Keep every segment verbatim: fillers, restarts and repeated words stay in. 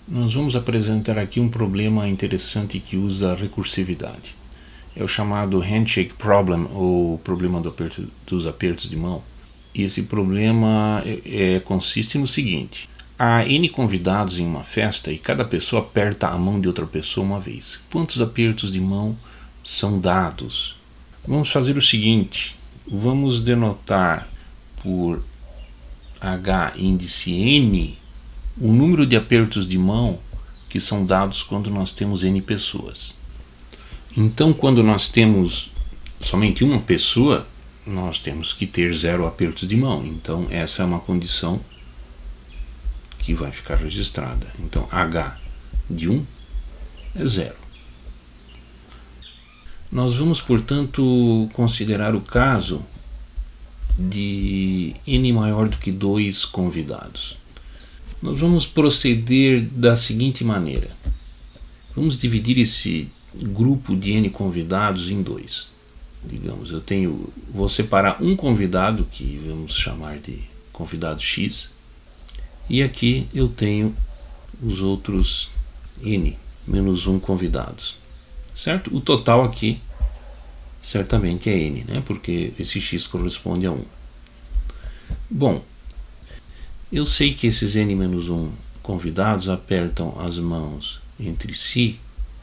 Nós vamos apresentar aqui um problema interessante que usa recursividade. É o chamado handshake problem, ou problema do aperto, dos apertos de mão. E esse problema é, é, consiste no seguinte: há N convidados em uma festa e cada pessoa aperta a mão de outra pessoa uma vez. Quantos apertos de mão são dados? Vamos fazer o seguinte: vamos denotar por H índice N o número de apertos de mão que são dados quando nós temos N pessoas. Então, quando nós temos somente uma pessoa, nós temos que ter zero apertos de mão. Então, essa é uma condição que vai ficar registrada. Então, H de um é zero. Nós vamos, portanto, considerar o caso de N maior do que dois convidados. Nós vamos proceder da seguinte maneira: vamos dividir esse grupo de N convidados em dois. Digamos, eu tenho, vou separar um convidado, que vamos chamar de convidado X, e aqui eu tenho os outros N menos um convidados, certo? O total aqui certamente é N, né? Porque esse X corresponde a um. Bom, eu sei que esses N menos um convidados apertam as mãos entre si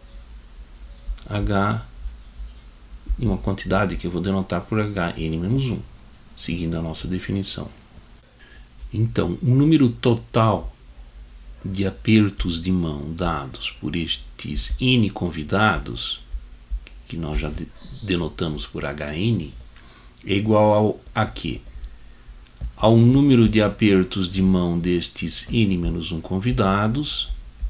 H em uma quantidade que eu vou denotar por H N menos um, seguindo a nossa definição. Então, o número total de apertos de mão dados por estes N convidados, que nós já denotamos por H N, é igual ao, a quê? Ao número de apertos de mão destes N menos um convidados,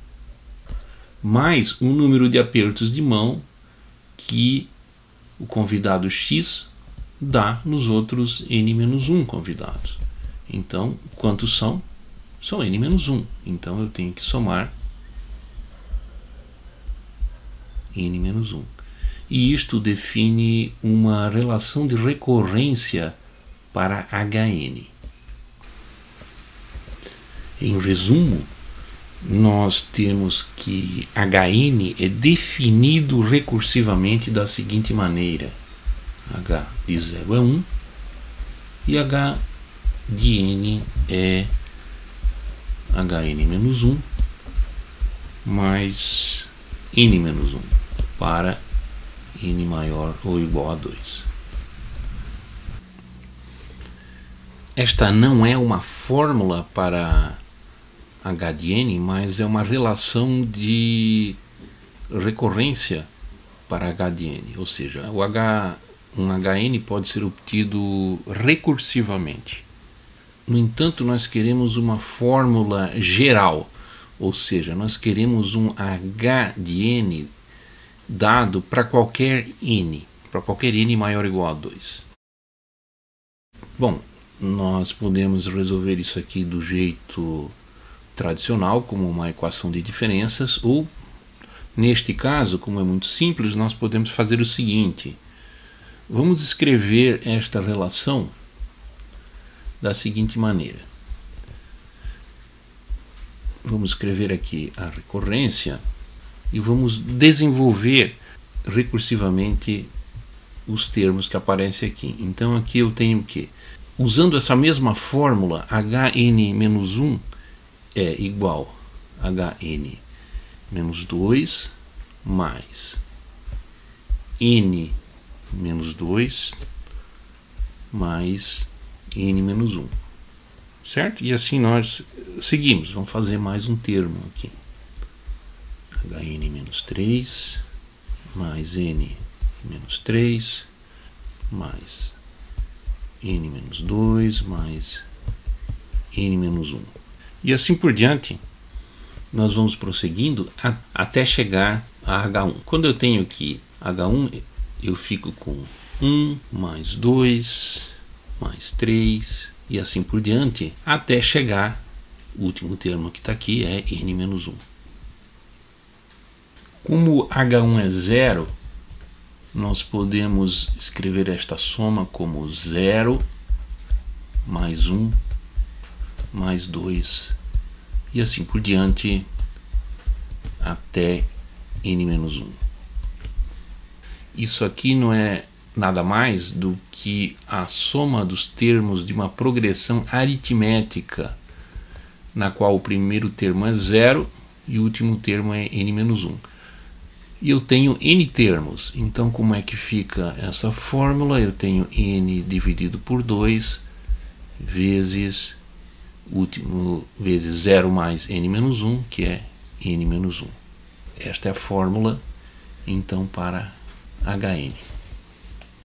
mais o número de apertos de mão que o convidado X dá nos outros N menos um convidados. Então, quantos são? São N menos um. Então, eu tenho que somar N menos um. E isto define uma relação de recorrência para H N. Em resumo, nós temos que H N é definido recursivamente da seguinte maneira: H de zero é um e H de N é H N menos um mais N menos um para N maior ou igual a dois. Esta não é uma fórmula para H de N, mas é uma relação de recorrência para H de N, ou seja, o H, um H N pode ser obtido recursivamente. No entanto, nós queremos uma fórmula geral, ou seja, nós queremos um H de N dado para qualquer N, para qualquer N maior ou igual a dois. Bom, nós podemos resolver isso aqui do jeito tradicional, como uma equação de diferenças, ou, neste caso, como é muito simples, nós podemos fazer o seguinte: vamos escrever esta relação da seguinte maneira. Vamos escrever aqui a recorrência e vamos desenvolver recursivamente os termos que aparecem aqui. Então, aqui eu tenho o quê? Usando essa mesma fórmula, H N menos um é igual a H N menos dois mais N menos dois mais N menos um, certo? E assim nós seguimos. Vamos fazer mais um termo aqui: H N menos três mais N menos três mais N menos dois mais N menos um. E assim por diante, nós vamos prosseguindo a, até chegar a H um. Quando eu tenho aqui H um, eu fico com um mais dois mais três e assim por diante, até chegar, o último termo que está aqui é N menos um. Como H um é zero, nós podemos escrever esta soma como zero mais um mais dois e assim por diante até n menos um. Isso aqui não é nada mais do que a soma dos termos de uma progressão aritmética, na qual o primeiro termo é zero e o último termo é n menos um. E eu tenho n termos, então como é que fica essa fórmula? Eu tenho n dividido por dois vezes último vezes zero mais n menos um, que é n menos um. Esta é a fórmula então para H N.